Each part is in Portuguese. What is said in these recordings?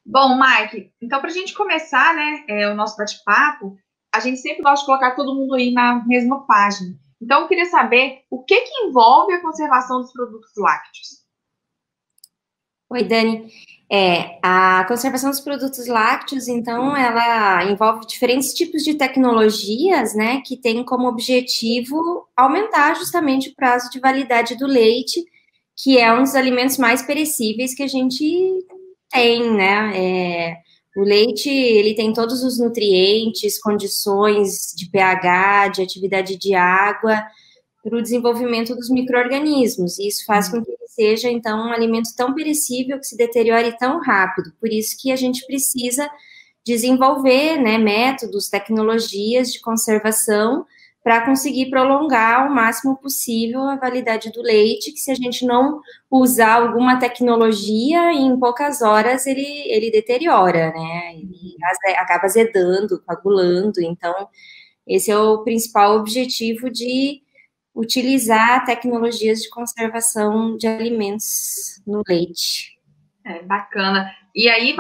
Bom, Mike, então para a gente começar, né, o nosso bate-papo, a gente sempre gosta de colocar todo mundo aí na mesma página. Então, eu queria saber o que que envolve a conservação dos produtos lácteos. Oi, Dani. A conservação dos produtos lácteos, então, ela envolve diferentes tipos de tecnologias, né, que tem como objetivo aumentar justamente o prazo de validade do leite, que é um dos alimentos mais perecíveis que a gente tem, né? O leite, ele tem todos os nutrientes, condições de pH, de atividade de água, para o desenvolvimento dos micro-organismos. E isso faz com que ele seja, então, um alimento tão perecível que se deteriore tão rápido. Por isso que a gente precisa desenvolver, né, métodos, tecnologias de conservação para conseguir prolongar o máximo possível a validade do leite, que se a gente não usar alguma tecnologia, em poucas horas ele deteriora, né? Ele acaba azedando, coagulando. Então, esse é o principal objetivo de utilizar tecnologias de conservação de alimentos no leite. Bacana. E aí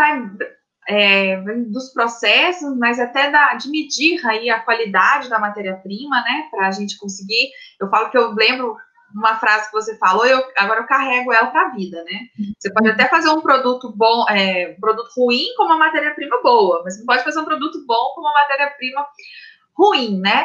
vai dos processos, mas até de medir aí a qualidade da matéria-prima, né, para a gente conseguir. Eu falo que eu lembro uma frase que você falou, agora eu carrego ela para a vida, né? Você pode até fazer um produto bom, um produto ruim com uma matéria-prima boa, mas você não pode fazer um produto bom com uma matéria-prima ruim, né?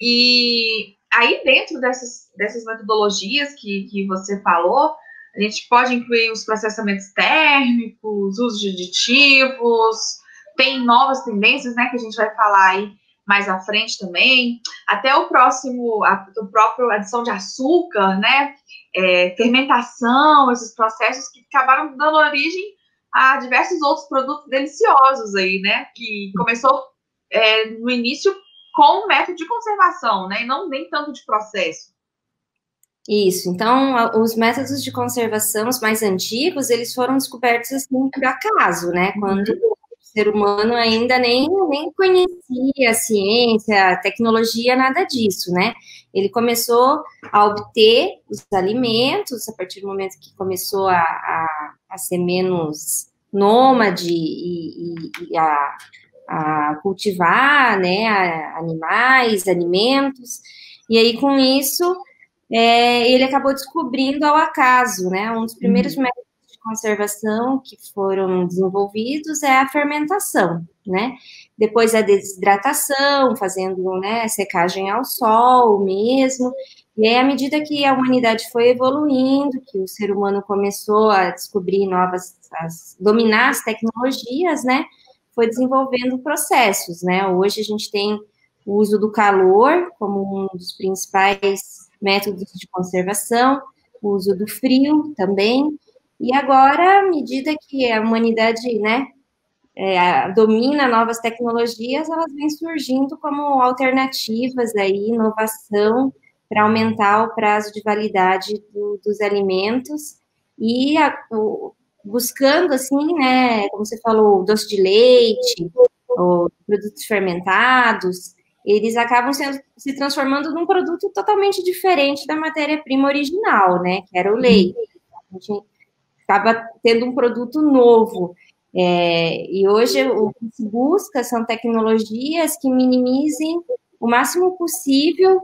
E aí, dentro dessas metodologias que você falou, a gente pode incluir os processamentos térmicos, usos de aditivos, tem novas tendências, né, que a gente vai falar aí mais à frente também, até o próprio adição de açúcar, né, fermentação, esses processos que acabaram dando origem a diversos outros produtos deliciosos aí, né, que começou no início com o método de conservação, né, e não nem tanto de processo. Isso, então, os métodos de conservação, os mais antigos, eles foram descobertos, assim, por acaso, né, quando o ser humano ainda nem conhecia a ciência, a tecnologia, nada disso, né, ele começou a obter os alimentos, a partir do momento que começou a ser menos nômade e a cultivar, né, animais, alimentos, e aí, com isso, ele acabou descobrindo ao acaso, né? Um dos primeiros métodos de conservação que foram desenvolvidos é a fermentação, né? Depois a desidratação, fazendo, né, secagem ao sol mesmo. E aí, à medida que a humanidade foi evoluindo, que o ser humano começou a descobrir dominar as tecnologias, né? Foi desenvolvendo processos, né? Hoje a gente tem o uso do calor como um dos principais métodos de conservação, o uso do frio também, e agora, à medida que a humanidade, né, domina novas tecnologias, elas vêm surgindo como alternativas aí, inovação, para aumentar o prazo de validade dos alimentos, e buscando, assim, né, como você falou, doce de leite, ou produtos fermentados, eles acabam se transformando num produto totalmente diferente da matéria-prima original, né, que era o leite. A gente acaba tendo um produto novo. E hoje o que se busca são tecnologias que minimizem o máximo possível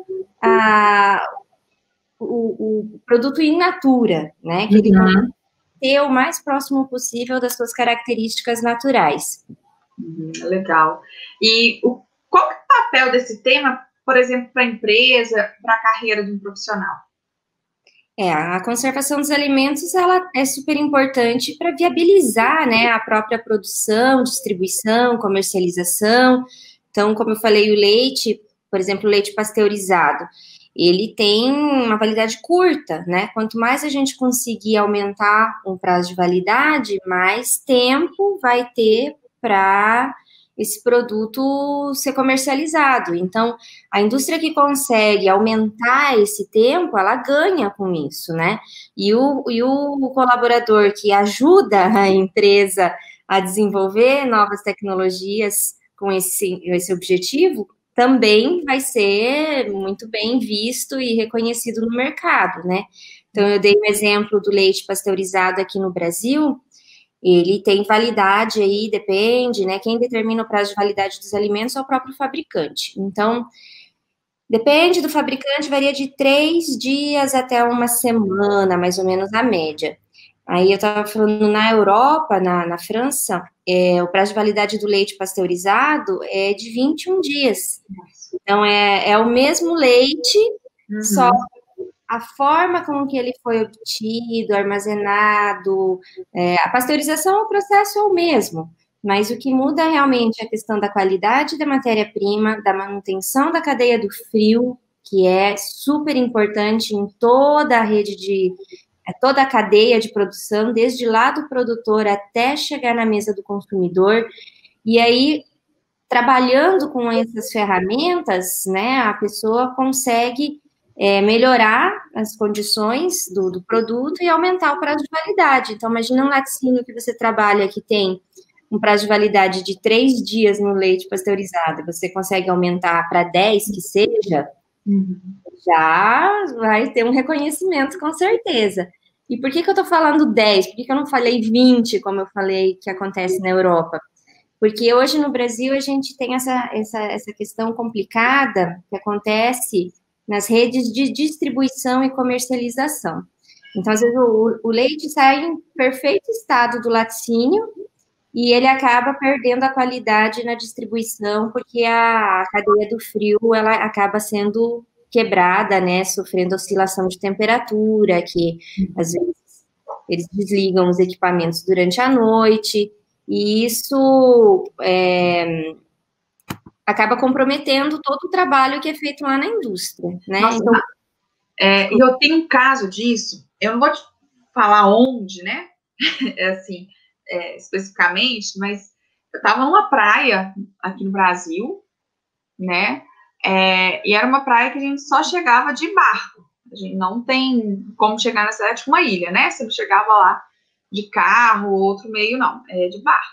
o produto in natura, né, que ele ter o mais próximo possível das suas características naturais. Legal. E qual é o papel desse tema, por exemplo, para a empresa, para a carreira de um profissional? A conservação dos alimentos, ela é super importante para viabilizar, né, a própria produção, distribuição, comercialização. Então, como eu falei, o leite, por exemplo, o leite pasteurizado, ele tem uma validade curta, né? Quanto mais a gente conseguir aumentar um prazo de validade, mais tempo vai ter para esse produto ser comercializado. Então, a indústria que consegue aumentar esse tempo, ela ganha com isso, né? E o colaborador que ajuda a empresa a desenvolver novas tecnologias com esse objetivo, também vai ser muito bem visto e reconhecido no mercado, né? Então, eu dei o exemplo do leite pasteurizado aqui no Brasil, ele tem validade aí, depende, né? Quem determina o prazo de validade dos alimentos é o próprio fabricante. Então, depende do fabricante, varia de 3 dias até uma semana, mais ou menos, a média. Aí eu estava falando na Europa, na França, o prazo de validade do leite pasteurizado é de 21 dias. Então, é o mesmo leite, só a forma com que ele foi obtido, armazenado, a pasteurização, o processo é o mesmo, mas o que muda realmente é a questão da qualidade da matéria-prima, da manutenção da cadeia do frio, que é super importante em toda a rede toda a cadeia de produção, desde lá do produtor até chegar na mesa do consumidor. E aí, trabalhando com essas ferramentas, né, a pessoa consegue melhorar as condições do produto e aumentar o prazo de validade. Então, imagina um laticínio que você trabalha que tem um prazo de validade de 3 dias no leite pasteurizado, você consegue aumentar para 10, que seja, já vai ter um reconhecimento, com certeza. E por que eu estou falando 10? Por que eu não falei 20, como eu falei que acontece na Europa? Porque hoje no Brasil a gente tem essa questão complicada que acontece nas redes de distribuição e comercialização. Então, às vezes, o leite sai em perfeito estado do laticínio e ele acaba perdendo a qualidade na distribuição, porque a cadeia do frio ela acaba sendo quebrada, né, sofrendo oscilação de temperatura, que às vezes eles desligam os equipamentos durante a noite, e isso acaba comprometendo todo o trabalho que é feito lá na indústria, né? Nossa, então, e eu tenho um caso disso, eu não vou te falar onde, né, assim, especificamente, mas eu estava numa praia aqui no Brasil, né, e era uma praia que a gente só chegava de barco, a gente não tem como chegar na cidade com uma ilha, né, você não chegava lá de carro, outro meio, não, de barco.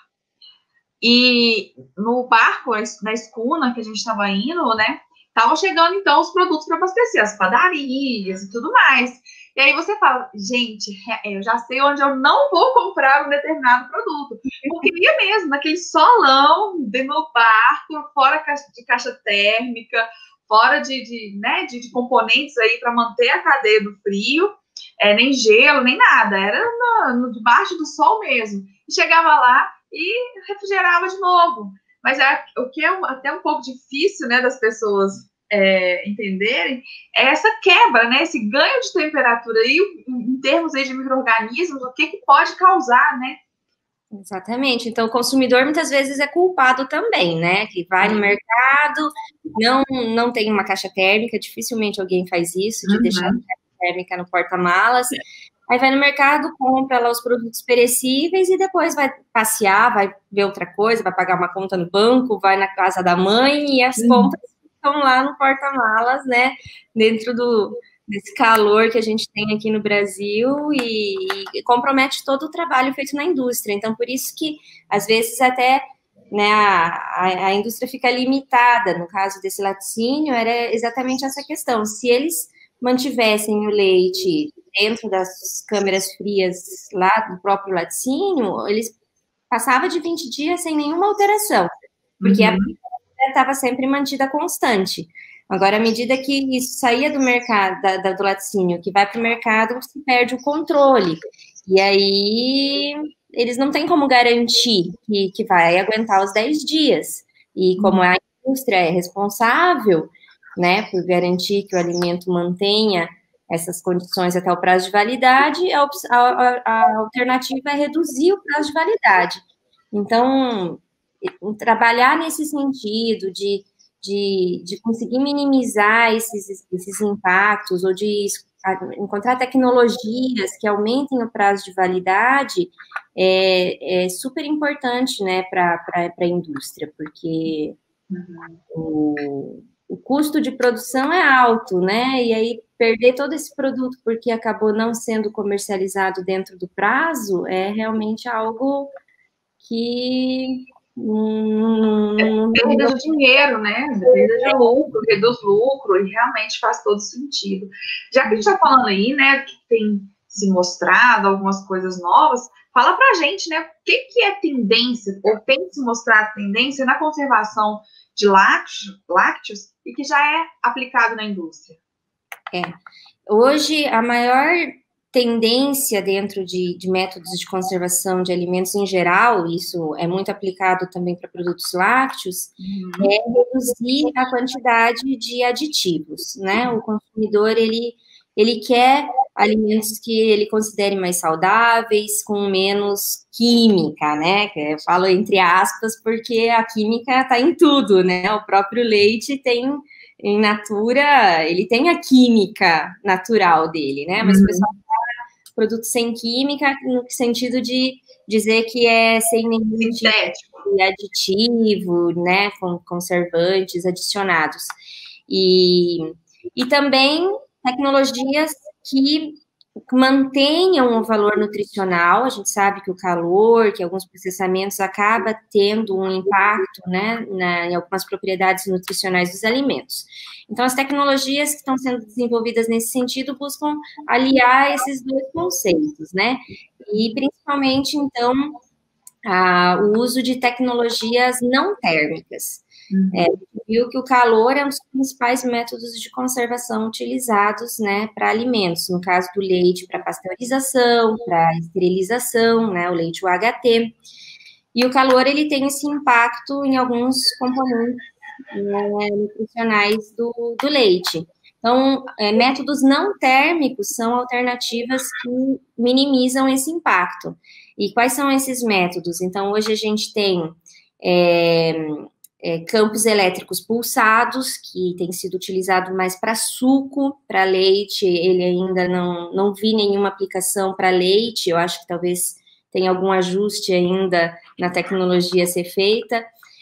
E no barco, na escuna que a gente estava indo, né, estavam chegando, então, os produtos para abastecer, as padarias e tudo mais. E aí você fala, gente, eu já sei onde eu não vou comprar um determinado produto. Porque ia mesmo, naquele solão, dentro do barco, fora de caixa térmica, fora de componentes aí para manter a cadeia do frio, nem gelo, nem nada. Era debaixo do sol mesmo. E chegava lá e refrigerava de novo. Mas o que é até um pouco difícil, né, das pessoas entenderem, é essa quebra, né, esse ganho de temperatura aí, em termos aí de micro-organismos, o que pode causar, né? Exatamente. Então, o consumidor muitas vezes é culpado também, né? Que vai no mercado, não tem uma caixa térmica, dificilmente alguém faz isso, de deixar a caixa térmica no porta-malas. Aí vai no mercado, compra lá os produtos perecíveis e depois vai passear, vai ver outra coisa, vai pagar uma conta no banco, vai na casa da mãe e as compras estão lá no porta-malas, né? Dentro desse calor que a gente tem aqui no Brasil e compromete todo o trabalho feito na indústria. Então, por isso que, às vezes, até né, a indústria fica limitada. No caso desse laticínio, era exatamente essa questão. Se eles mantivessem o leite dentro das câmeras frias lá do próprio laticínio, eles passavam de 20 dias sem nenhuma alteração, porque a estava sempre mantida constante. Agora, à medida que isso saía do mercado, do laticínio, que vai para o mercado, se perde o controle. E aí, eles não têm como garantir que vai aguentar os 10 dias. E como a indústria é responsável, né, por garantir que o alimento mantenha essas condições até o prazo de validade, a alternativa é reduzir o prazo de validade. Então, trabalhar nesse sentido de conseguir minimizar esses impactos ou de encontrar tecnologias que aumentem o prazo de validade é super importante, né, para a indústria, porque o custo de produção é alto, né, e aí perder todo esse produto porque acabou não sendo comercializado dentro do prazo é realmente algo que perda de dinheiro, né? Perda de lucro, reduz lucro, e realmente faz todo sentido. Já que a gente está falando aí, né, que tem se mostrado, algumas coisas novas. Fala pra gente, né, o que é tendência, ou tem se mostrado tendência na conservação de lácteos e que já é aplicado na indústria. Hoje, a maior tendência dentro de métodos de conservação de alimentos em geral, isso é muito aplicado também para produtos lácteos, é reduzir a quantidade de aditivos, né? O consumidor, ele quer alimentos que ele considere mais saudáveis, com menos química, né? Eu falo entre aspas, porque a química está em tudo, né? O próprio leite tem, em natura, ele tem a química natural dele, né? Mas o pessoal fala produto sem química, no sentido de dizer que é sem nenhum tipo de aditivo, né? Com conservantes adicionados. E também tecnologias que mantenham o valor nutricional. A gente sabe que o calor, que alguns processamentos acaba tendo um impacto, né, em algumas propriedades nutricionais dos alimentos. Então, as tecnologias que estão sendo desenvolvidas nesse sentido buscam aliar esses dois conceitos, né? E principalmente, então, o uso de tecnologias não térmicas. Viu que o calor é um dos principais métodos de conservação utilizados, né, para alimentos, no caso do leite, para pasteurização, para esterilização, né, o leite UHT, e o calor, ele tem esse impacto em alguns componentes, né, nutricionais do leite. Então, métodos não térmicos são alternativas que minimizam esse impacto. E quais são esses métodos? Então, hoje a gente tem campos elétricos pulsados, que tem sido utilizado mais para suco, para leite, ele ainda não vi nenhuma aplicação para leite, eu acho que talvez tenha algum ajuste ainda na tecnologia a ser feita.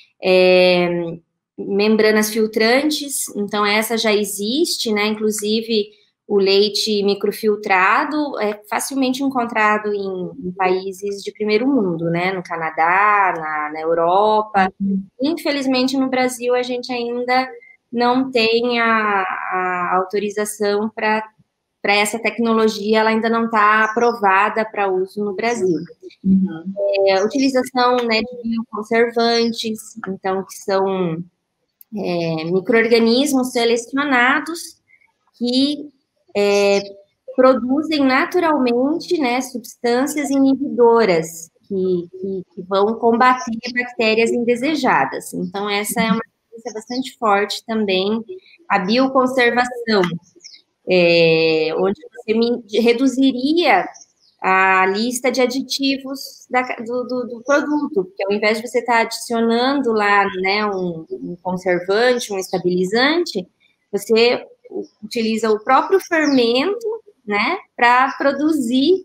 Membranas filtrantes, então essa já existe, né, inclusive o leite microfiltrado é facilmente encontrado em países de primeiro mundo, né? No Canadá, na Europa. Infelizmente, no Brasil, a gente ainda não tem a autorização para essa tecnologia, ela ainda não está aprovada para uso no Brasil. Utilização, né, de bioconservantes, então, que são micro-organismos selecionados que produzem naturalmente, né, substâncias inibidoras que vão combater bactérias indesejadas. Então, essa é uma tendência bastante forte também, a bioconservação, onde você reduziria a lista de aditivos do produto, porque ao invés de você estar adicionando lá, né, um conservante, um estabilizante, você utiliza o próprio fermento, né, para produzir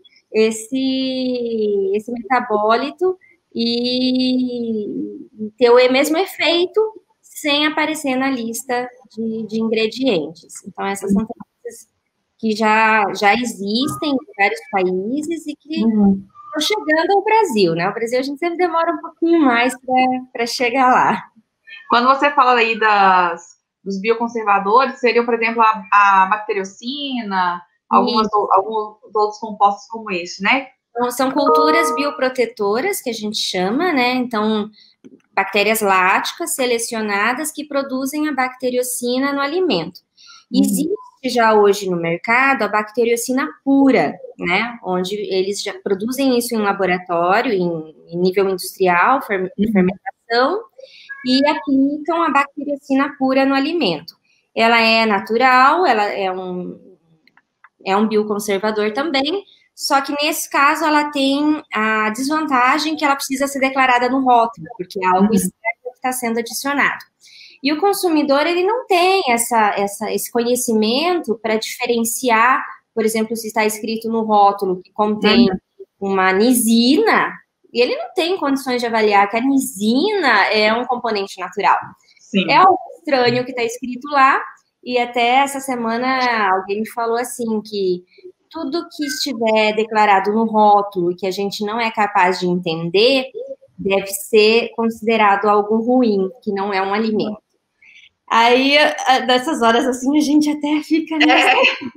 esse metabólito e ter o mesmo efeito sem aparecer na lista de ingredientes. Então, essas são tendências que já existem em vários países e que estão chegando ao Brasil, né? O Brasil a gente sempre demora um pouquinho mais para chegar lá. Quando você fala aí dos bioconservadores, seriam, por exemplo, a bacteriocina, alguns outros compostos como esse, né? Então, são culturas bioprotetoras, que a gente chama, né? Então, bactérias láticas selecionadas que produzem a bacteriocina no alimento. Existe já hoje no mercado a bacteriocina pura, né? Onde eles já produzem isso em laboratório, em nível industrial, fermentação, e aplicam a bacteriocina pura no alimento. Ela é natural, ela é um bioconservador também, só que nesse caso esse tem a desvantagem que ela precisa ser declarada no rótulo, porque é algo externo que está sendo adicionado. E o consumidor, ele não tem esse conhecimento para diferenciar, por exemplo, se está escrito no rótulo que contém uma nisina, e ele não tem condições de avaliar que a nisina é um componente natural. Sim. É algo estranho que está escrito lá, e até essa semana alguém me falou assim, que tudo que estiver declarado no rótulo e que a gente não é capaz de entender, deve ser considerado algo ruim, que não é um alimento. Aí, nessas horas assim, a gente até fica... Né,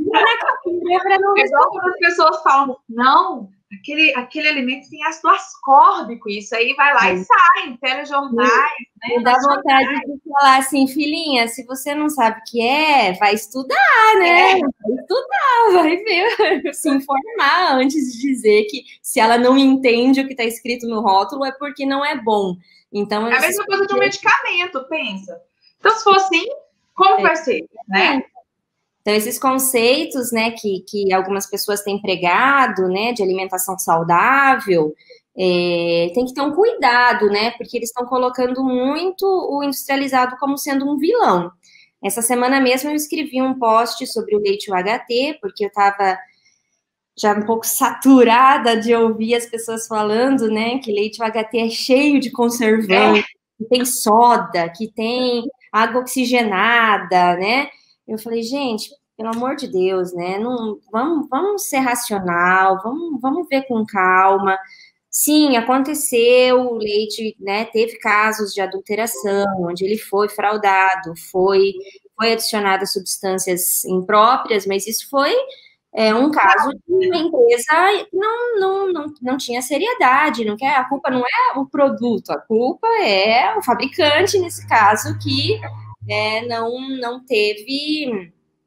pra não igual quando as pessoas falam, não, aquele alimento tem ácido ascórbico, isso aí vai lá e sai em telejornais, né? Me dá vontade de falar assim, filhinha, se você não sabe o que vai estudar, né? Vai estudar, vai ver, se informar antes de dizer que se ela não entende o que está escrito no rótulo é porque não é bom. Então, é a mesma coisa de um medicamento, pensa. Então, se for assim, como vai ser, né? Então, esses conceitos, né, que algumas pessoas têm pregado, né, de alimentação saudável, tem que ter um cuidado, né, porque eles estão colocando muito o industrializado como sendo um vilão. Essa semana mesmo eu escrevi um post sobre o leite UHT, porque eu estava já um pouco saturada de ouvir as pessoas falando, né, que leite UHT é cheio de conservantes, que tem soda, que tem água oxigenada, né? Eu falei, gente, pelo amor de Deus, né? Não, vamos ser racional, vamos ver com calma. Sim, aconteceu, o leite, né, teve casos de adulteração, onde ele foi fraudado, foi adicionado substâncias impróprias, mas isso foi um caso de uma empresa que não tinha seriedade, a culpa não é o produto, a culpa é o fabricante, nesse caso, que não teve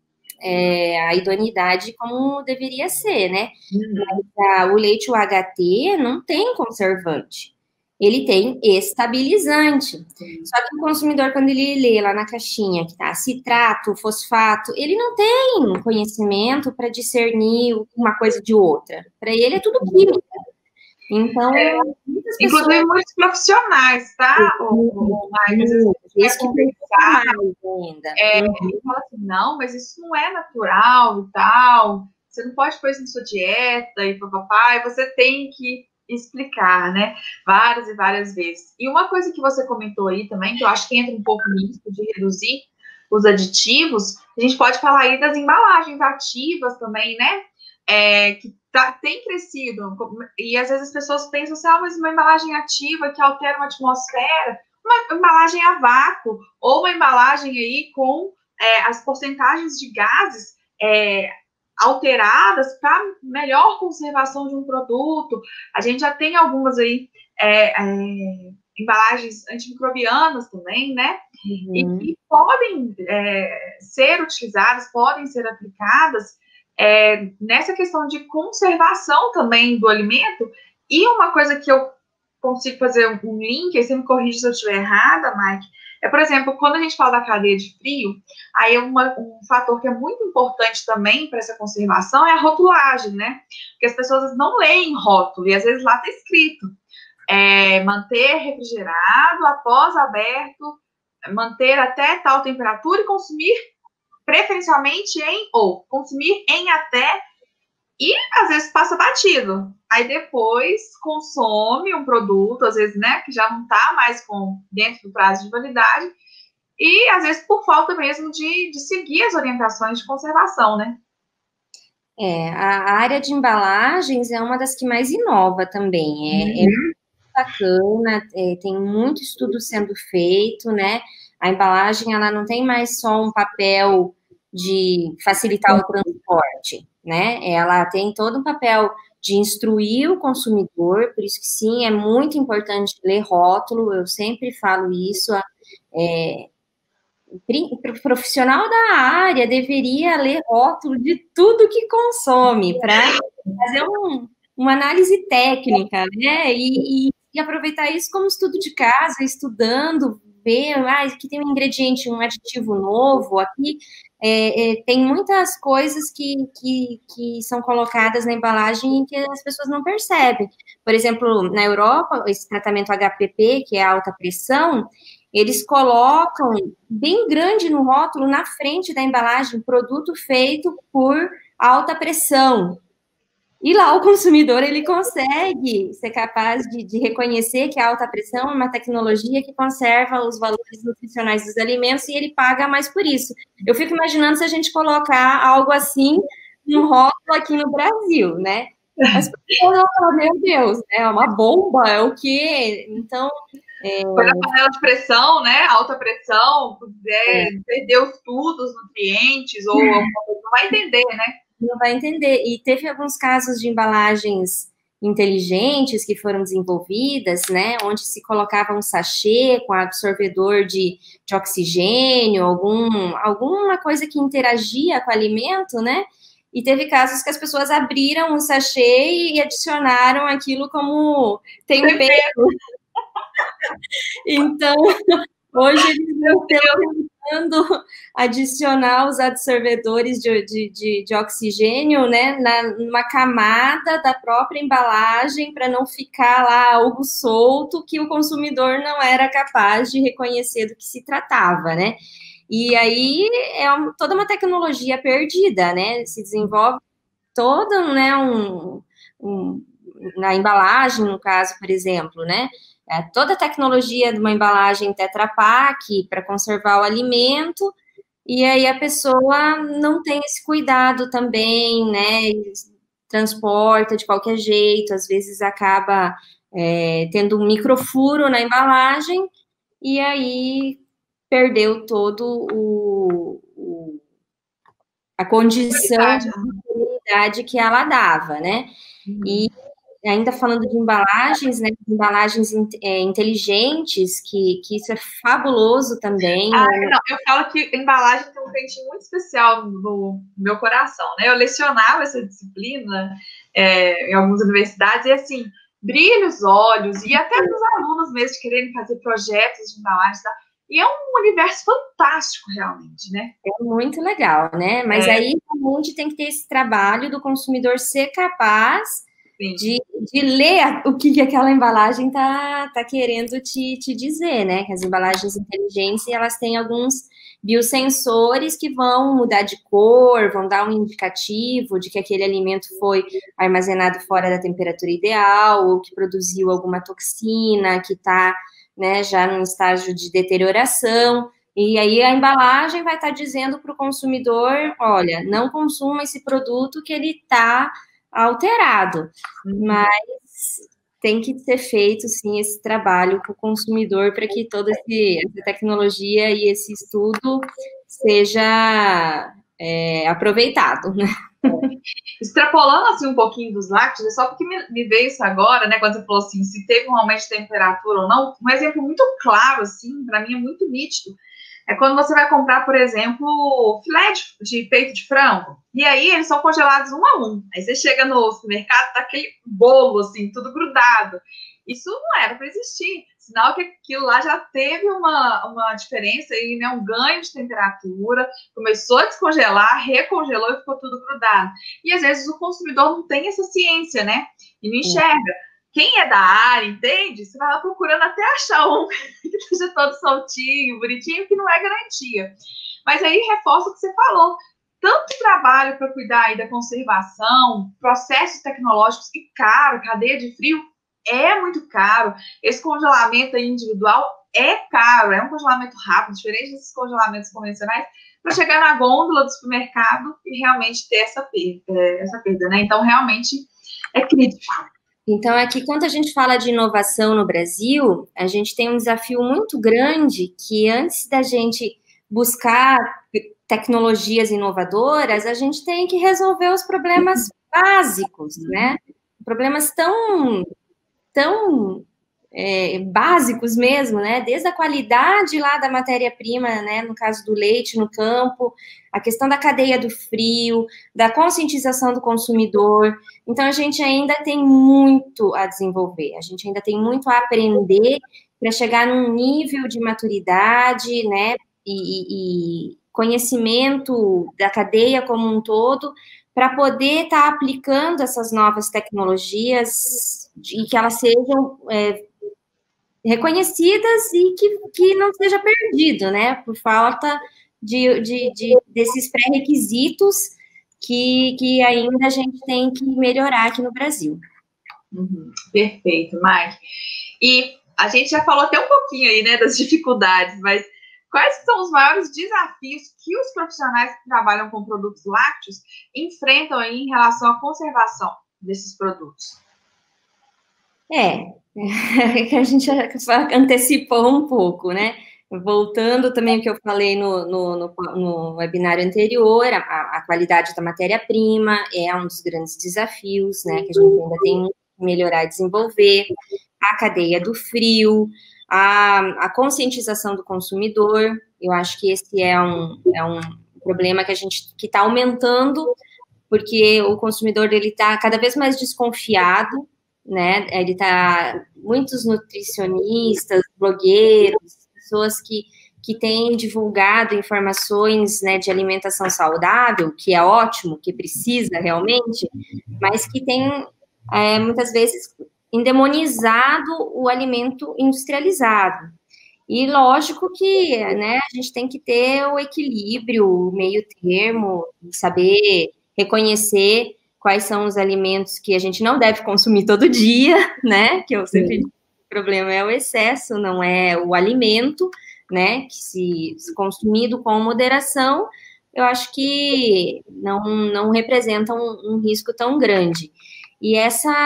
a idoneidade como deveria ser, né? Mas, o leite UHT não tem conservante. Ele tem estabilizante. Só que o consumidor, quando ele lê lá na caixinha que tá citrato, fosfato, ele não tem conhecimento para discernir uma coisa de outra. Para ele é tudo química. Então, muitas pessoas... Inclusive muitos profissionais, tá? Esse que pensar ainda. Ele fala assim, não, mas isso não é natural e tal. Você não pode pôr isso na sua dieta e papapá, e você tem que explicar, né? Várias e várias vezes. E uma coisa que você comentou aí também, que eu acho que entra um pouco nisso, de reduzir os aditivos, a gente pode falar aí das embalagens ativas também, né? Que tem crescido. E às vezes as pessoas pensam assim, mas uma embalagem ativa que altera uma atmosfera, uma embalagem a vácuo, ou uma embalagem aí com as porcentagens de gases alteradas para melhor conservação de um produto. A gente já tem algumas aí embalagens antimicrobianas também, né? E podem ser utilizadas, podem ser aplicadas nessa questão de conservação também do alimento. E uma coisa que eu consigo fazer um link, aí você me corrige se eu estiver errada, Mike, por exemplo, quando a gente fala da cadeia de frio, aí um fator que é muito importante também para essa conservação é a rotulagem, né? Porque as pessoas não leem rótulo, e às vezes lá está escrito manter refrigerado após aberto, manter até tal temperatura e consumir preferencialmente consumir em até, e às vezes passa batido. Aí depois consome um produto, às vezes, né, que já não está mais dentro do prazo de validade, e às vezes por falta mesmo de seguir as orientações de conservação, né? A área de embalagens é uma das que mais inova também. É muito bacana, tem muito estudo sendo feito, né? A embalagem, ela não tem mais só um papel de facilitar o transporte, né? Ela tem todo um papel de instruir o consumidor, por isso que sim, é muito importante ler rótulo, eu sempre falo isso, o profissional da área deveria ler rótulo de tudo que consome, para fazer uma análise técnica, né? E aproveitar isso como estudo de casa, estudando, ver, aqui tem um ingrediente, um aditivo novo, aqui tem muitas coisas que são colocadas na embalagem e que as pessoas não percebem. Por exemplo, na Europa, esse tratamento HPP, que é alta pressão, eles colocam bem grande no rótulo, na frente da embalagem, produto feito por alta pressão. E lá o consumidor, ele consegue ser capaz de reconhecer que a alta pressão é uma tecnologia que conserva os valores nutricionais dos alimentos e ele paga mais por isso. Eu fico imaginando se a gente colocar algo assim no rótulo aqui no Brasil, né? as pessoas vão falar, meu Deus, né? É uma bomba, é o quê? Então... Foi na panela de pressão, né? Alta pressão, perdeu tudo, os nutrientes, ou alguma coisa, não vai entender, né? Não vai entender. E teve alguns casos de embalagens inteligentes que foram desenvolvidas, né? Onde se colocava um sachê com absorvedor de oxigênio, alguma coisa que interagia com o alimento, né? E teve casos que as pessoas abriram o sachê e adicionaram aquilo como tempero. Então, hoje eles estão tentando adicionar os absorvedores de oxigênio, né, numa camada da própria embalagem para não ficar lá algo solto que o consumidor não era capaz de reconhecer do que se tratava, né? E aí é toda uma tecnologia perdida, né? Se desenvolve todo, né, na embalagem, no caso, por exemplo, né? Toda a tecnologia de uma embalagem Tetra Pak para conservar o alimento, e aí a pessoa não tem esse cuidado também, né? Transporta de qualquer jeito, às vezes acaba tendo um microfuro na embalagem, e aí perdeu todo a condição de qualidade que ela dava, né? E ainda falando de embalagens, né? Embalagens inteligentes, que isso é fabuloso também. Não, eu falo que embalagem tem um cantinho muito especial no meu coração, né? Eu lecionava essa disciplina em algumas universidades e, assim, brilha os olhos, e até para os alunos mesmo de quererem fazer projetos de embalagem, tá? E é um universo fantástico, realmente, né? É muito legal, né? Mas aí realmente tem que ter esse trabalho do consumidor ser capaz de ler o que aquela embalagem tá querendo te dizer, né? Que as embalagens inteligentes, elas têm alguns biosensores que vão mudar de cor, vão dar um indicativo de que aquele alimento foi armazenado fora da temperatura ideal, ou que produziu alguma toxina, que está, né, já num estágio de deterioração. E aí a embalagem vai estar dizendo para o consumidor, olha, não consuma esse produto que ele está alterado. Mas tem que ser feito, sim, esse trabalho com o consumidor para que toda essa tecnologia e esse estudo seja aproveitado, né? Extrapolando assim um pouquinho dos lácteos, é só porque me veio isso agora, né? Quando você falou assim, se teve um aumento de temperatura ou não, um exemplo muito claro, assim, para mim é muito nítido. É quando você vai comprar, por exemplo, filé de peito de frango. E aí eles são congelados um a um. Aí você chega no supermercado, tá aquele bolo, assim, tudo grudado. Isso não era para existir. Sinal que aquilo lá já teve uma diferença aí, né? Um ganho de temperatura, começou a descongelar, recongelou e ficou tudo grudado. E às vezes o consumidor não tem essa ciência, né? E não enxerga. Quem é da área, entende? Você vai lá procurando até achar um que esteja todo soltinho, bonitinho, que não é garantia. Mas aí reforça o que você falou. Tanto trabalho para cuidar aí da conservação, processos tecnológicos e caro, cadeia de frio é muito caro. Esse congelamento aí individual é caro, é um congelamento rápido, diferente desses congelamentos convencionais, para chegar na gôndola do supermercado e realmente ter essa perda, né? Então, realmente é crítico. Então, aqui, quando a gente fala de inovação no Brasil, a gente tem um desafio muito grande que, antes da gente buscar tecnologias inovadoras, a gente tem que resolver os problemas básicos, né? Problemas tão básicos mesmo, né? Desde a qualidade lá da matéria-prima, né? No caso do leite no campo, a questão da cadeia do frio, da conscientização do consumidor. Então, a gente ainda tem muito a desenvolver, a gente ainda tem muito a aprender para chegar num nível de maturidade, né? E conhecimento da cadeia como um todo, para poder estar aplicando essas novas tecnologias e que elas sejam reconhecidas e que não seja perdido, né? Por falta desses pré-requisitos que ainda a gente tem que melhorar aqui no Brasil. Perfeito, Mike. E a gente já falou até um pouquinho aí, né, das dificuldades, mas quais são os maiores desafios que os profissionais que trabalham com produtos lácteos enfrentam aí em relação à conservação desses produtos? Que a gente antecipou um pouco, né? Voltando também ao que eu falei no webinário anterior, a qualidade da matéria-prima é um dos grandes desafios, né? Que a gente ainda tem que melhorar e desenvolver, a cadeia do frio, a conscientização do consumidor. Eu acho que esse é um problema que está aumentando, porque o consumidor ele está cada vez mais desconfiado, né? Muitos nutricionistas, blogueiros, pessoas que têm divulgado informações, né, de alimentação saudável, que é ótimo, que precisa realmente, mas que tem muitas vezes endemonizado o alimento industrializado. E lógico que, né, a gente tem que ter o equilíbrio, o meio termo, saber reconhecer quais são os alimentos que a gente não deve consumir todo dia, né? Que eu sempre digo, o problema é o excesso, não é o alimento, né? Que se consumido com moderação, eu acho que não representa um risco tão grande. E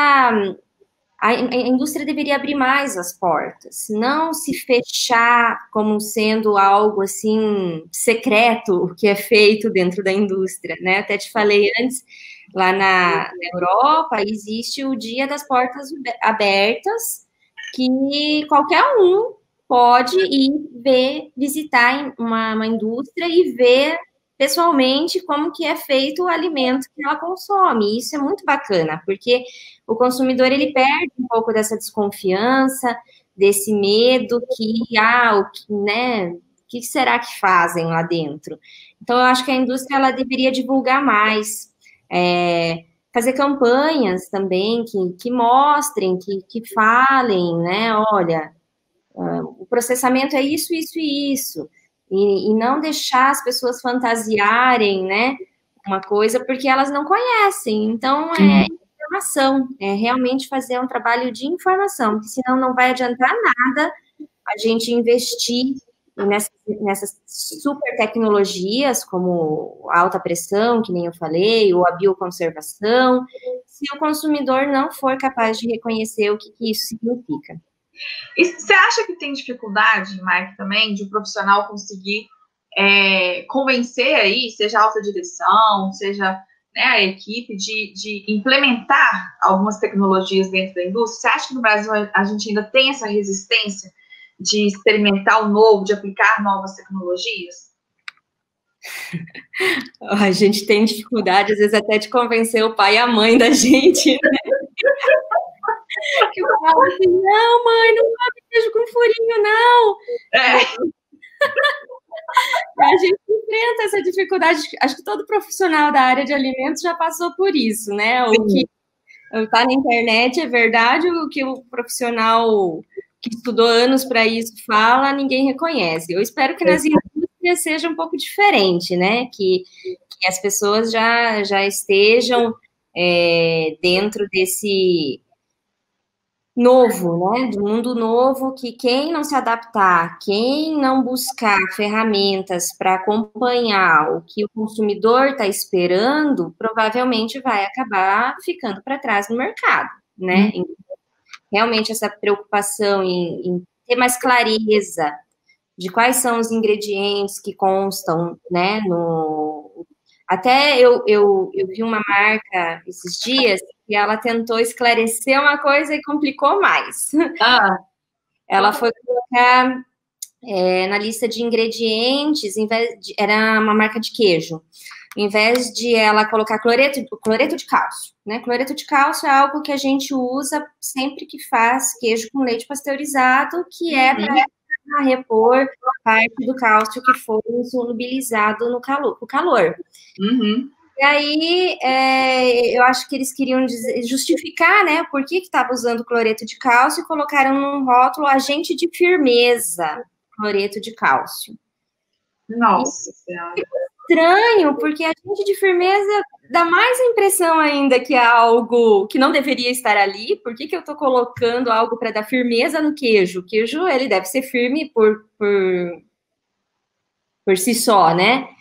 a indústria deveria abrir mais as portas, não se fechar como sendo algo assim secreto o que é feito dentro da indústria, né? Até te falei antes, lá na Europa existe o Dia das Portas Abertas, que qualquer um pode ir visitar uma indústria e ver pessoalmente como que é feito o alimento que ela consome. Isso é muito bacana, porque o consumidor ele perde um pouco dessa desconfiança, desse medo né? O que será que fazem lá dentro? Então, eu acho que a indústria ela deveria divulgar mais, fazer campanhas também que mostrem, que falem, né? Olha, o processamento é isso, isso e isso. E não deixar as pessoas fantasiarem, né? Uma coisa, porque elas não conhecem. Então, informação, é realmente fazer um trabalho de informação, porque senão não vai adiantar nada a gente investir nessas super tecnologias, como a alta pressão, que nem eu falei, ou a bioconservação, se o consumidor não for capaz de reconhecer o que isso significa. E você acha que tem dificuldade, Mike, também, de um profissional conseguir convencer aí, seja a alta direção, seja, né, a equipe, de implementar algumas tecnologias dentro da indústria? Você acha que no Brasil a gente ainda tem essa resistência de experimentar o novo, de aplicar novas tecnologias? A gente tem dificuldade, às vezes, até de convencer o pai e a mãe da gente, né? Que fala assim, não, mãe, não come queijo com furinho, não. A gente enfrenta essa dificuldade, acho que todo profissional da área de alimentos já passou por isso, né? O que está na internet é verdade, o que o profissional que estudou anos para isso fala, ninguém reconhece. Eu espero que nas indústrias seja um pouco diferente, né? Que as pessoas já estejam dentro desse novo, né, de um mundo novo, que quem não se adaptar, quem não buscar ferramentas para acompanhar o que o consumidor está esperando, provavelmente vai acabar ficando para trás no mercado, né? Então, realmente essa preocupação em ter mais clareza de quais são os ingredientes que constam, né, Até eu vi uma marca esses dias e ela tentou esclarecer uma coisa e complicou mais. Ela foi colocar na lista de ingredientes, era uma marca de queijo, em vez de ela colocar cloreto de cálcio, né? Cloreto de cálcio é algo que a gente usa sempre que faz queijo com leite pasteurizado, que é para repor parte do cálcio que foi insolubilizado no calor. E aí, eu acho que eles queriam justificar, né, por que estava usando cloreto de cálcio e colocaram num rótulo agente de firmeza, cloreto de cálcio. Nossa Senhora. Estranho, porque agente de firmeza dá mais a impressão ainda que é algo que não deveria estar ali. Por que eu estou colocando algo para dar firmeza no queijo? O queijo, ele deve ser firme por si só, né?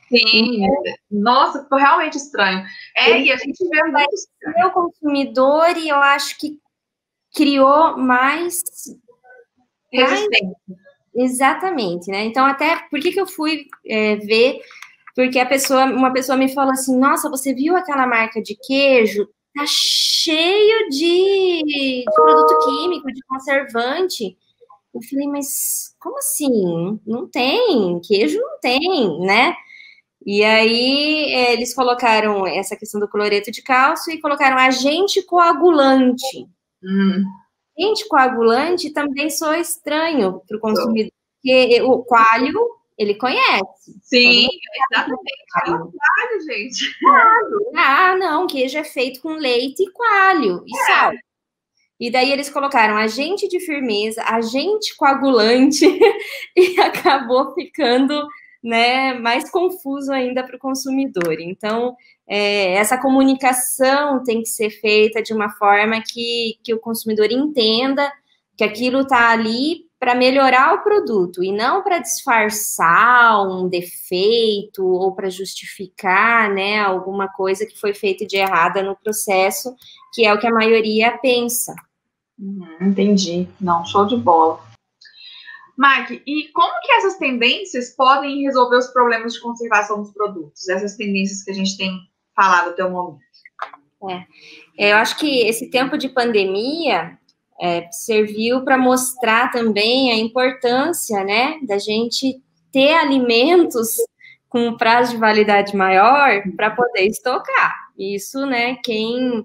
Sim, nossa, ficou realmente estranho. E a gente vê muito... O consumidor, e eu acho que criou mais resistência. Exatamente, né? Então, até, por que eu fui ver? Porque uma pessoa me falou assim, nossa, você viu aquela marca de queijo? Tá cheio de produto químico, de conservante. Eu falei, mas como assim? Não tem, queijo não tem, né? E aí eles colocaram essa questão do cloreto de cálcio e colocaram agente coagulante. Agente coagulante também soa estranho para o consumidor, porque o coalho, ele conhece. Sim, exatamente. Coalho, gente. Não, queijo é feito com leite e coalho e sal. E daí eles colocaram agente de firmeza, agente coagulante, e acabou ficando, né, mais confuso ainda para o consumidor. Então, essa comunicação tem que ser feita de uma forma que o consumidor entenda que aquilo está ali para melhorar o produto e não para disfarçar um defeito ou para justificar, né, alguma coisa que foi feita de errada no processo, que é o que a maioria pensa. Entendi. Não, show de bola. Mag, e como que essas tendências podem resolver os problemas de conservação dos produtos? Essas tendências que a gente tem falado até o momento. Eu acho que esse tempo de pandemia serviu para mostrar também a importância, né, da gente ter alimentos com prazo de validade maior para poder estocar. Isso, né, quem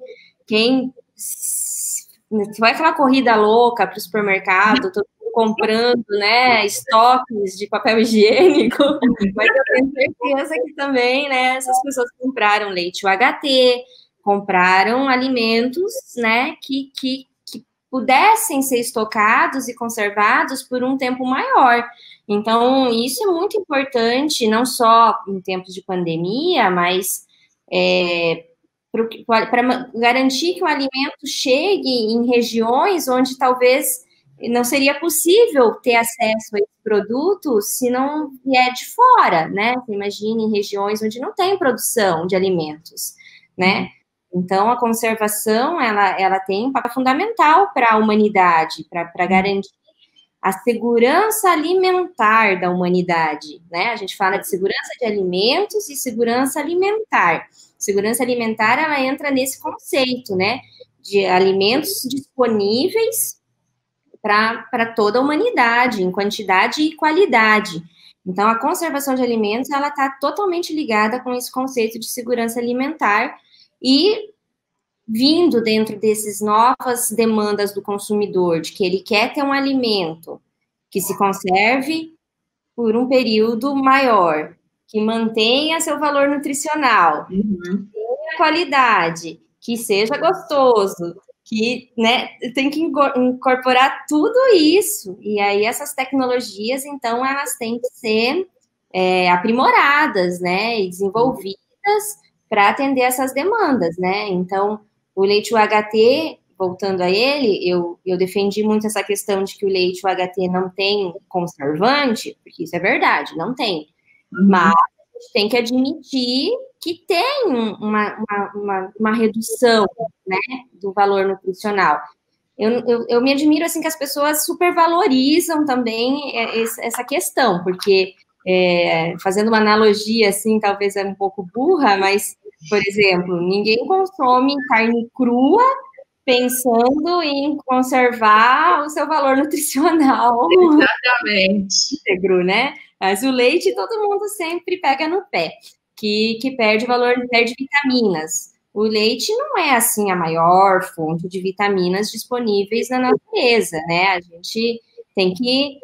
foi aquela corrida louca para o supermercado, todo mundo comprando, né, estoques de papel higiênico, mas eu tenho certeza que também, né, essas pessoas compraram leite UHT, compraram alimentos, né, que pudessem ser estocados e conservados por um tempo maior. Então, isso é muito importante, não só em tempos de pandemia, mas para garantir que o alimento chegue em regiões onde talvez não seria possível ter acesso a esse produto se não vier de fora, né? Imagine em regiões onde não tem produção de alimentos, né? Então, a conservação, ela tem um papel fundamental para a humanidade, para garantir a segurança alimentar da humanidade, né? A gente fala de segurança de alimentos e segurança alimentar. Segurança alimentar, ela entra nesse conceito, né? De alimentos disponíveis para toda a humanidade, em quantidade e qualidade. Então, a conservação de alimentos, ela está totalmente ligada com esse conceito de segurança alimentar e vindo dentro dessas novas demandas do consumidor, de que ele quer ter um alimento que se conserve por um período maior, que mantenha seu valor nutricional, que tenha qualidade, que seja gostoso, que, né, tem que incorporar tudo isso. E aí essas tecnologias, então, elas têm que ser aprimoradas, né, e desenvolvidas para atender essas demandas, né? Então, o leite UHT, voltando a ele, eu defendi muito essa questão de que o leite UHT não tem conservante, porque isso é verdade, não tem. Mas a gente tem que admitir que tem uma redução, né, do valor nutricional. Eu me admiro, assim, que as pessoas supervalorizam também essa questão, porque, fazendo uma analogia, assim, talvez é um pouco burra, mas, por exemplo, ninguém consome carne crua pensando em conservar o seu valor nutricional. Exatamente. Íntegro, né? Mas o leite todo mundo sempre pega no pé, que perde valor, perde vitaminas. O leite não é, assim, a maior fonte de vitaminas disponíveis na natureza, né? A gente tem que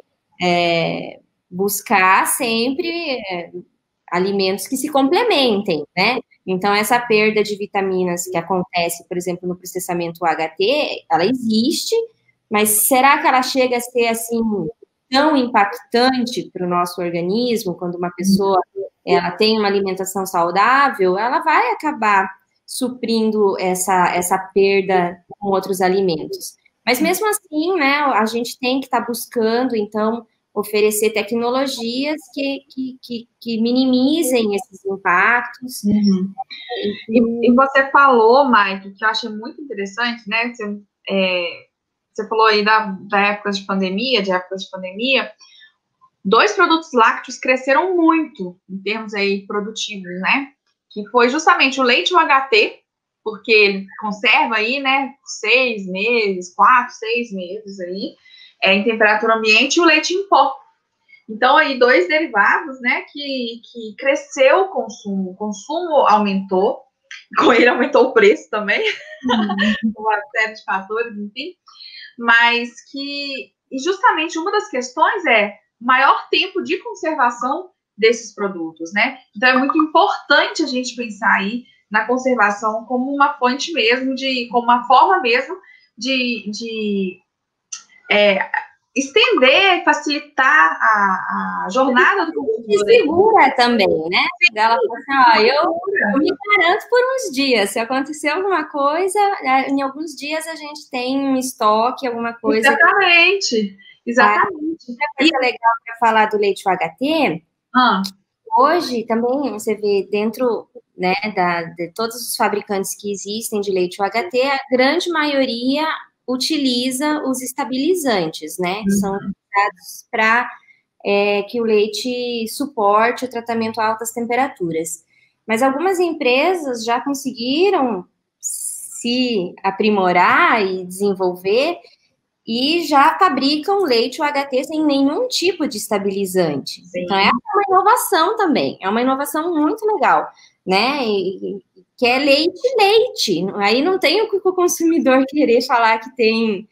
buscar sempre alimentos que se complementem, né? Então, essa perda de vitaminas que acontece, por exemplo, no processamento UHT, ela existe, mas será que ela chega a ser, assim, tão impactante para o nosso organismo, quando uma pessoa ela tem uma alimentação saudável, ela vai acabar suprindo essa perda com outros alimentos. Mas mesmo assim, né, a gente tem que estar buscando, então, oferecer tecnologias que minimizem esses impactos. Uhum. E você falou, Mike, que eu achei muito interessante, né? Você falou aí da época de pandemia, dois produtos lácteos cresceram muito em termos aí produtivos, né? Que foi justamente o leite UHT, porque ele conserva aí, né, 6 meses, 4, 6 meses aí, em temperatura ambiente, e o leite em pó. Então, aí, dois derivados, né, que cresceu o consumo aumentou, com ele aumentou o preço também, uma série de fatores, enfim, mas que, e justamente uma das questões é maior tempo de conservação desses produtos, né? Então, é muito importante a gente pensar aí na conservação como uma fonte mesmo, como uma forma mesmo de estender, facilitar a jornada do consumidor. Segura também, né? Ela fala assim, eu me garanto por uns dias. Se acontecer alguma coisa, em alguns dias a gente tem um estoque, alguma coisa. Exatamente. Outra coisa legal para falar do leite UHT, hoje também você vê dentro, né, de todos os fabricantes que existem de leite UHT, a grande maioria utiliza os estabilizantes, né? Que são utilizados para que o leite suporte o tratamento a altas temperaturas. Mas algumas empresas já conseguiram se aprimorar e desenvolver e já fabricam leite UHT sem nenhum tipo de estabilizante. Sim. Então, é uma inovação também, é uma inovação muito legal, né? Que é leite. Aí não tem o consumidor querer falar que tem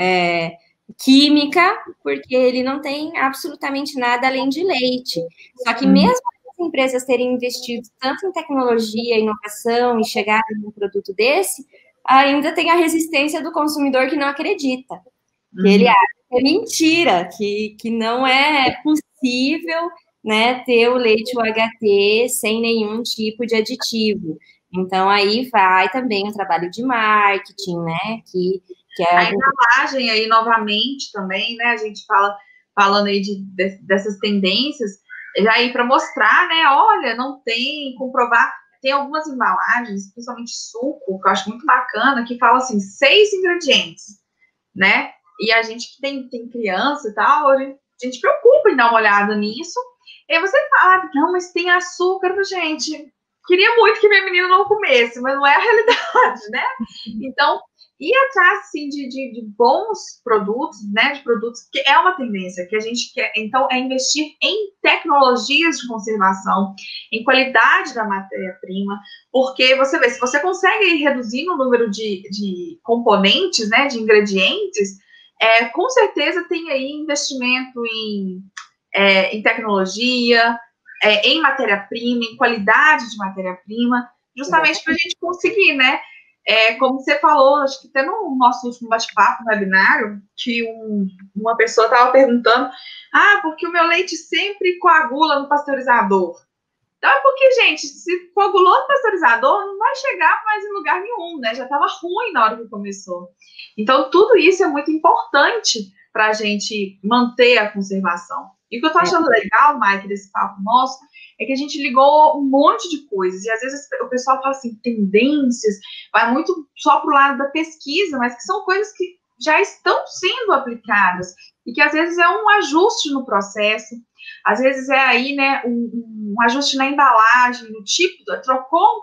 química, porque ele não tem absolutamente nada além de leite. Só que mesmo as empresas terem investido tanto em tecnologia, inovação e chegar em um produto desse, ainda tem a resistência do consumidor que não acredita. Que ele acha que é mentira, que não é possível, né, ter o leite UHT sem nenhum tipo de aditivo. Então, aí vai também o trabalho de marketing, né, que é a embalagem aí, novamente, também, né, a gente falando aí dessas tendências, já aí para mostrar, né, olha, não tem, comprovar, tem algumas embalagens, principalmente suco, que eu acho muito bacana, que fala assim, 6 ingredientes, né, e a gente que tem criança e tal, a gente preocupa em dar uma olhada nisso, e aí você fala, não, mas tem açúcar, gente, queria muito que minha menina não comesse, mas não é a realidade, né, então, ir atrás, assim, de bons produtos, né, de produtos, que é uma tendência que a gente quer, então, é investir em tecnologias de conservação, em qualidade da matéria-prima, porque você vê, se você consegue ir reduzindo o número de componentes, né, de ingredientes, com certeza tem aí investimento em tecnologia, em matéria-prima, em qualidade de matéria-prima, justamente para a gente conseguir, né, como você falou, acho que até no nosso último bate-papo no webinário, que uma pessoa estava perguntando, porque o meu leite sempre coagula no pasteurizador. Então é porque, gente, se coagulou no pasteurizador, não vai chegar mais em lugar nenhum, né? Já estava ruim na hora que começou. Então, tudo isso é muito importante para a gente manter a conservação. E o que eu estou achando legal, Mike, desse papo nosso, é que a gente ligou um monte de coisas. E às vezes o pessoal fala assim, tendências, vai muito só para o lado da pesquisa, mas que são coisas que já estão sendo aplicadas. E que às vezes é um ajuste no processo, às vezes é aí, né, um ajuste na embalagem, no tipo, trocou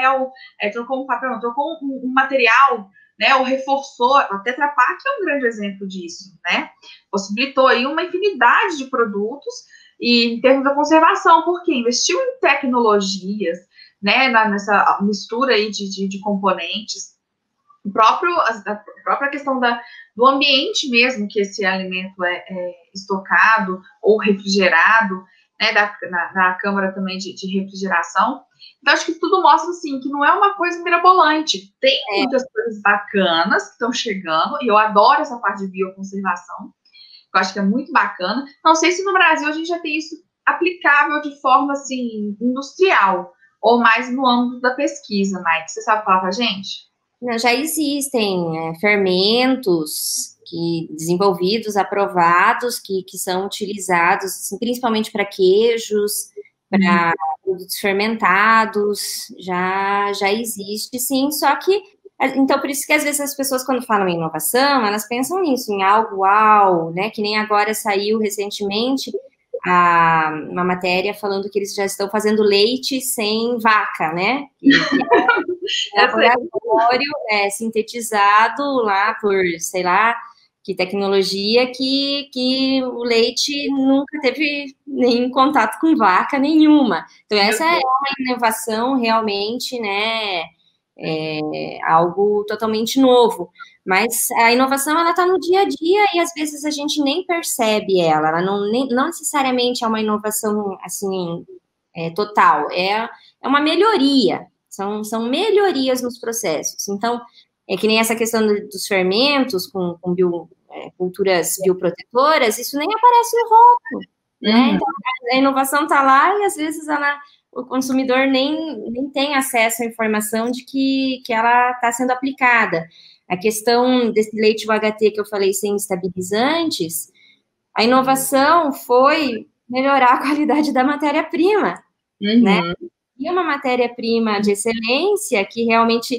um material, né, ou reforçou, a Tetra Pak é um grande exemplo disso, né, possibilitou aí uma infinidade de produtos e em termos da conservação, porque investiu em tecnologias, né, nessa mistura aí de componentes, a própria questão do ambiente mesmo que esse alimento é estocado ou refrigerado, né, na câmara também de refrigeração. Então, acho que tudo mostra, assim, que não é uma coisa mirabolante. Tem muitas coisas bacanas que estão chegando, e eu adoro essa parte de bioconservação, que eu acho que é muito bacana. Não sei se no Brasil a gente já tem isso aplicável de forma, assim, industrial, ou mais no âmbito da pesquisa, Mike. Você sabe falar pra gente? Já existem fermentos que desenvolvidos, aprovados, que são utilizados, assim, principalmente para queijos, para produtos fermentados, já existe, sim, só que, então, por isso que às vezes as pessoas, quando falam em inovação, elas pensam nisso, em algo uau, né, que nem agora saiu recentemente uma matéria falando que eles já estão fazendo leite sem vaca, né, que é laboratório sintetizado lá por, sei lá, que tecnologia que o leite nunca teve nenhum contato com vaca nenhuma. Então, essa é uma inovação realmente, né, algo totalmente novo. Mas a inovação, ela está no dia a dia e, às vezes, a gente nem percebe ela não necessariamente é uma inovação, assim, total, é uma melhoria, são melhorias nos processos. Então, é que nem essa questão dos fermentos com culturas bioprotetoras, isso nem aparece no rótulo, né? Então, a inovação está lá e, às vezes, o consumidor nem tem acesso à informação de que ela está sendo aplicada. A questão desse leite UHT que eu falei sem estabilizantes, a inovação foi melhorar a qualidade da matéria-prima, né? E uma matéria-prima de excelência que realmente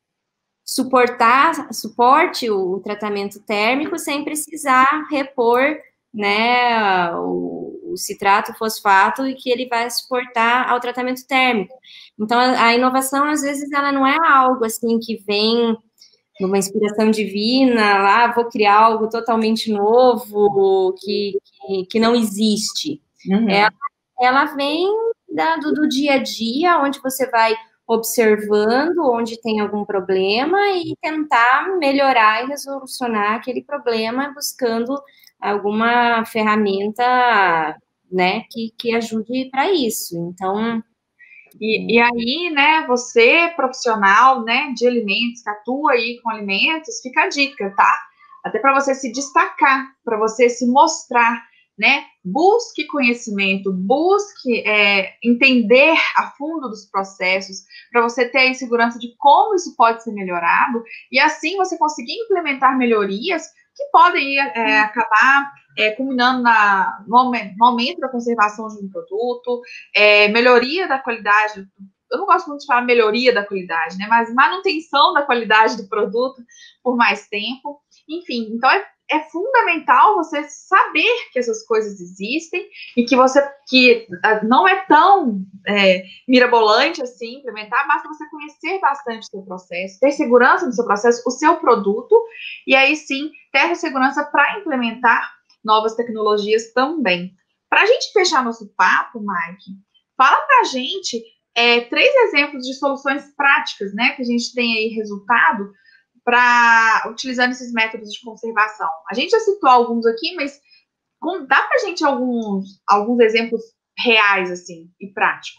suporte o tratamento térmico sem precisar repor, né, o citrato, o fosfato, e que ele vai suportar ao tratamento térmico. Então, a inovação, às vezes, ela não é algo, assim, que vem numa inspiração divina, lá, vou criar algo totalmente novo, que não existe. Ela vem do dia a dia, onde você vai observando onde tem algum problema e tentar melhorar e resolucionar aquele problema, buscando alguma ferramenta, né, que ajude para isso. Então, e aí, né, você, profissional, né, de alimentos, que atua aí com alimentos, fica a dica, tá? Até para você se destacar, para você se mostrar, né? Busque conhecimento, busque entender a fundo dos processos, para você ter a segurança de como isso pode ser melhorado, e assim você conseguir implementar melhorias que podem acabar culminando no aumento da conservação de um produto, melhoria da qualidade. Eu não gosto muito de falar melhoria da qualidade, né? Mas manutenção da qualidade do produto por mais tempo. Enfim, então é fundamental você saber que essas coisas existem e que não é tão mirabolante assim implementar, basta você conhecer bastante o seu processo, ter segurança no seu processo, o seu produto, e aí sim ter segurança para implementar novas tecnologias também. Para a gente fechar nosso papo, Mike, fala para a gente 3 exemplos de soluções práticas, né, que a gente tem aí resultado utilizando esses métodos de conservação. A gente já citou alguns aqui, mas dá para a gente alguns exemplos reais, assim, e práticos?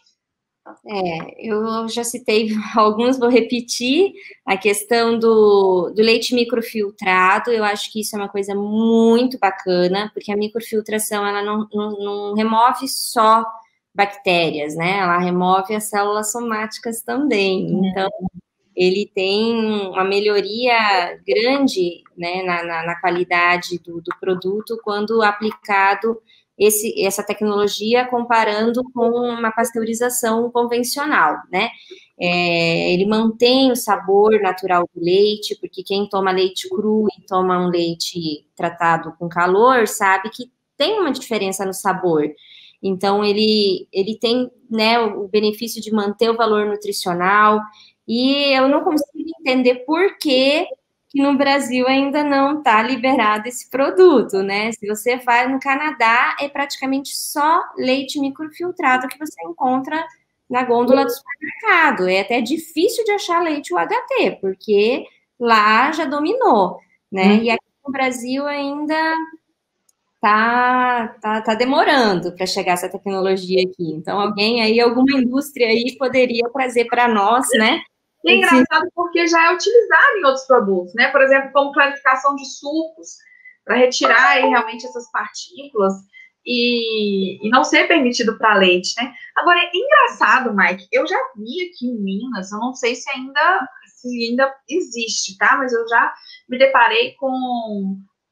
Eu já citei alguns, vou repetir. A questão do leite microfiltrado, eu acho que isso é uma coisa muito bacana, porque a microfiltração, ela não remove só bactérias, né? Ela remove as células somáticas também. Então, ele tem uma melhoria grande, né, na qualidade do produto quando aplicado essa tecnologia comparando com uma pasteurização convencional, né? Ele mantém o sabor natural do leite, porque quem toma leite cru e toma um leite tratado com calor sabe que tem uma diferença no sabor. Então, ele tem, né, o benefício de manter o valor nutricional. E eu não consigo entender por que no Brasil ainda não está liberado esse produto, né? Se você vai no Canadá, é praticamente só leite microfiltrado que você encontra na gôndola do supermercado. É até difícil de achar leite UHT, porque lá já dominou, né? E aqui no Brasil ainda tá demorando para chegar essa tecnologia aqui. Então, alguma indústria aí poderia trazer para nós, né? E é engraçado porque já é utilizado em outros produtos, né? Por exemplo, como clarificação de sucos, para retirar aí realmente essas partículas e não ser permitido para leite, né? Agora, é engraçado, Mike, eu já vi aqui em Minas, eu não sei se ainda existe, tá? Mas eu já me deparei com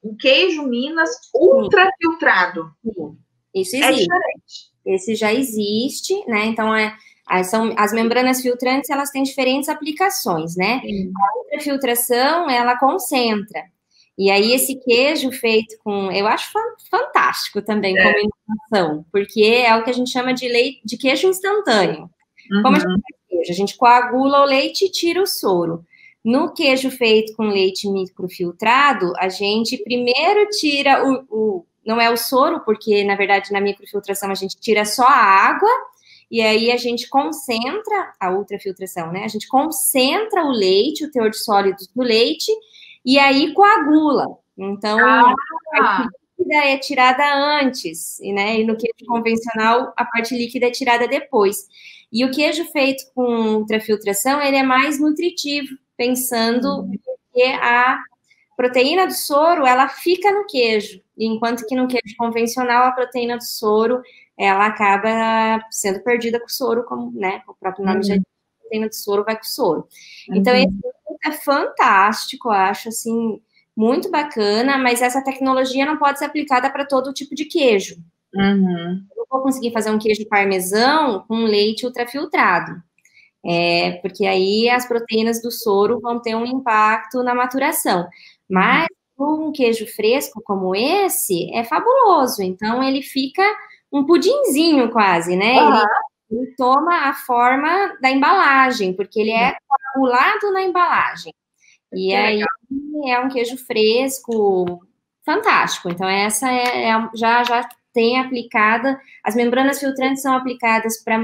um queijo Minas ultra filtrado. Sim. Isso existe. Diferente. Esse já existe, né? Então, são as membranas filtrantes, elas têm diferentes aplicações, né? Sim. A ultrafiltração, ela concentra. E aí, esse queijo feito com... Eu acho fantástico também como inovação, porque é o que a gente chama de queijo instantâneo. Como a gente faz queijo? A gente coagula o leite e tira o soro. No queijo feito com leite microfiltrado, a gente primeiro tira não é o soro, porque, na verdade, na microfiltração a gente tira só a água, e aí a gente concentra, a ultrafiltração, né? A gente concentra o leite, o teor de sólidos do leite, e aí coagula. Então, a parte líquida é tirada antes, né? E no queijo convencional, a parte líquida é tirada depois. E o queijo feito com ultrafiltração, ele é mais nutritivo, pensando que a proteína do soro, ela fica no queijo, enquanto que no queijo convencional, a proteína do soro, ela acaba sendo perdida com o soro, como, né, o próprio nome já diz, a proteína do soro vai com o soro. Então, esse é fantástico, eu acho, assim, muito bacana, mas essa tecnologia não pode ser aplicada para todo tipo de queijo. Eu não vou conseguir fazer um queijo parmesão com leite ultrafiltrado. Porque aí as proteínas do soro vão ter um impacto na maturação. Mas um queijo fresco como esse é fabuloso. Então, ele fica um pudinzinho quase, né? Ele toma a forma da embalagem, porque ele é coagulado na embalagem. E aí é um queijo fresco fantástico. Então, essa já tem aplicada. As membranas filtrantes são aplicadas para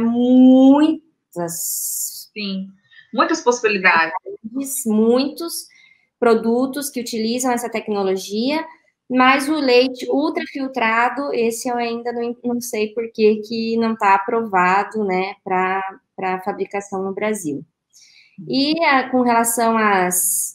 muitas possibilidades. Muitos produtos que utilizam essa tecnologia, mas o leite ultrafiltrado, esse eu ainda não sei por que não está aprovado, né, para fabricação no Brasil. E com relação à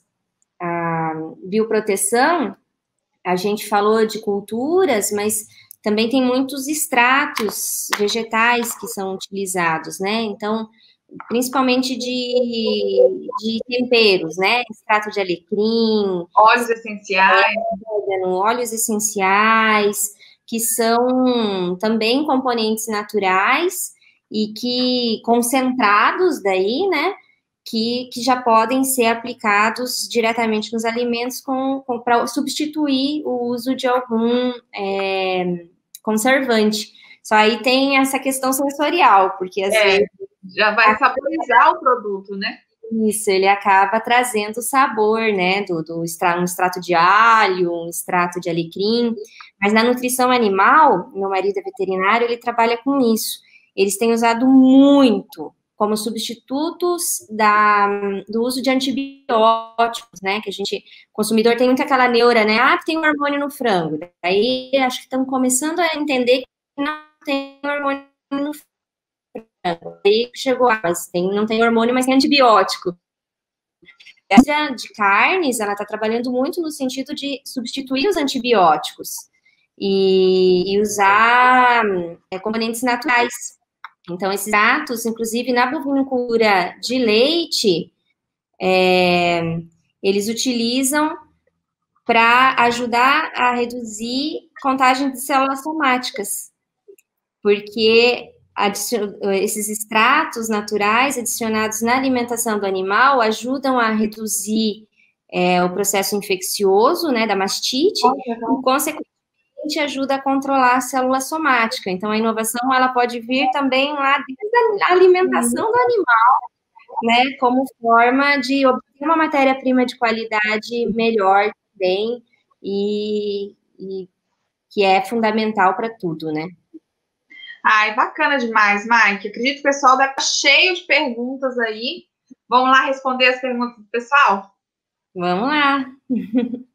bioproteção, a gente falou de culturas, mas também tem muitos extratos vegetais que são utilizados, né? Então, principalmente de temperos, né? Extrato de alecrim, óleos essenciais, óleos essenciais, que são também componentes naturais e que concentrados daí, né? Que já podem ser aplicados diretamente nos alimentos para substituir o uso de algum conservante. Só aí tem essa questão sensorial, porque às vezes já vai saborizar o produto, né? Isso, ele acaba trazendo sabor, né, um extrato de alho, um extrato de alecrim, mas na nutrição animal, meu marido é veterinário, ele trabalha com isso. Eles têm usado muito como substitutos do uso de antibióticos, né, que o consumidor tem muito aquela neura, né, tem um hormônio no frango. Aí acho que estão começando a entender que não tem hormônio no frango. Aí chegou, mas não tem hormônio, mas tem antibiótico. Essa de carnes, ela está trabalhando muito no sentido de substituir os antibióticos e usar componentes naturais. Então, esses atos, inclusive na bovinocultura de leite, eles utilizam para ajudar a reduzir a contagem de células somáticas, porque esses extratos naturais adicionados na alimentação do animal ajudam a reduzir o processo infeccioso, né, da mastite, e, consequentemente, ajuda a controlar a célula somática. Então, a inovação, ela pode vir também lá desde a alimentação do animal, né, como forma de obter uma matéria-prima de qualidade melhor também, e que é fundamental para tudo, né? Ai, bacana demais, Mike. Acredito que o pessoal deve estar cheio de perguntas aí. Vamos lá responder as perguntas do pessoal? Vamos lá.